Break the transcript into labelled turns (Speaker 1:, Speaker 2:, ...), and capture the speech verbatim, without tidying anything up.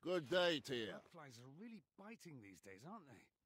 Speaker 1: Good day to you.
Speaker 2: Flies are really biting these days, aren't they?